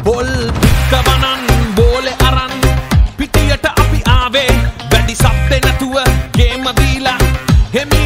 බොල් පික්කවනන් බෝලේ අරන් පිටියට අපි ආවේ වැඩි සබ්දේ නැතුව ගේම දීලා හෙමි